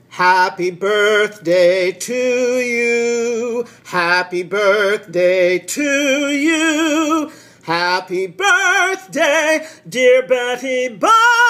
Happy birthday to you. Happy birthday to you. Happy birthday, dear Betty Bye.